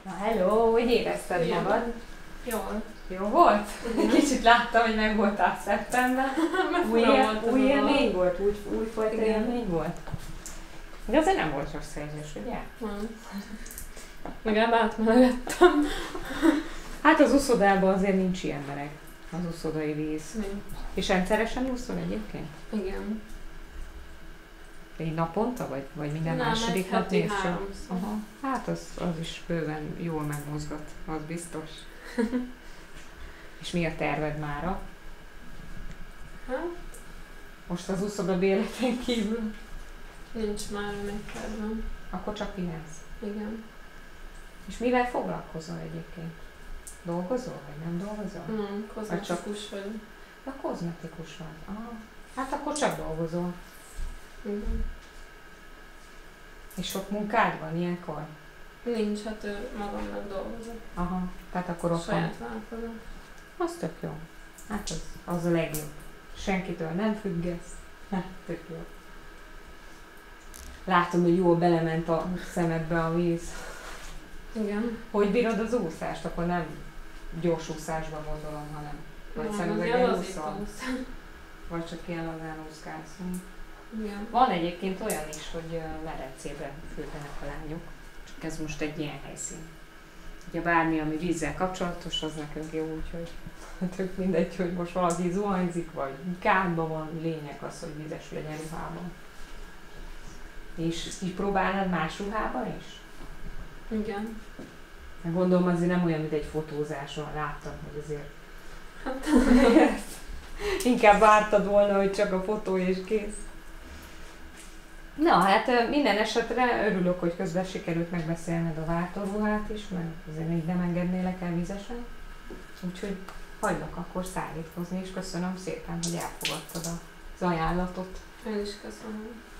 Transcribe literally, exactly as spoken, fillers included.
Na hello, hogy érezted Igen. magad? Jól. Jó volt? Igen. Kicsit láttam, hogy meg voltál szeptember. Új, él, új élmény volt? Úgy, újfajta élmény volt? De azért nem volt rossz érzés, ugye? Nem. Legalább átmelegettem. Hát az uszodában azért nincs ilyen meleg. Az uszodai víz. Mi? És rendszeresen úszol egyébként? Igen. Egy naponta, vagy, vagy minden Nem, második egy nap heti néz csak? háromszor. Aha. Hát az, az is bőven jól megmozgat, az biztos. És mi a terved mára? Hát? Most az úszoda béleten kívül? Nincs már még kedvem. Akkor csak pihensz. Igen. És mivel foglalkozol egyébként? Dolgozol, vagy nem dolgozol? Nem, kozmetikus vagyok. A kozmetikus vagy. Aha. Hát akkor csak dolgozol. Igen. És sok munkád van ilyenkor? Nincs, hát ő magamnak dolgozok. Aha. Tehát akkor otthon. Saját vállalkozás. Az tök jó. Hát az, az a legjobb. Senkitől nem függesz. Hát, tök jó. Látom, hogy jól belement a szemedbe a víz. Igen. Hogy bírod az úszást? Akkor nem gyors úszásban gondolom, hanem vagy Nem, szemüveggel az úszol? úsz. Vagy csak ilyen lazán úszkálsz? Igen. Van egyébként olyan is, hogy medencébe fürdenek a lányok. Csak ez most egy ilyen helyszín. Ugye bármi, ami vízzel kapcsolatos, az nekünk jó, úgyhogy tök mindegy, hogy most valaki zuhanyzik, vagy kádban van, lényeg az, hogy vizes legyen ruhában. És így próbálnád más ruhában is? Igen. Gondolom azért nem olyan, mint egy fotózáson, láttam, hogy azért Hát, inkább vártad volna, hogy csak a fotó és kész. Na hát minden esetre örülök, hogy közben sikerült megbeszélned a váltóruhát is, mert azért még nem engednélek el vizesen. Úgyhogy hagylak akkor szállítkozni, és köszönöm szépen, hogy elfogadtad az ajánlatot. én is köszönöm.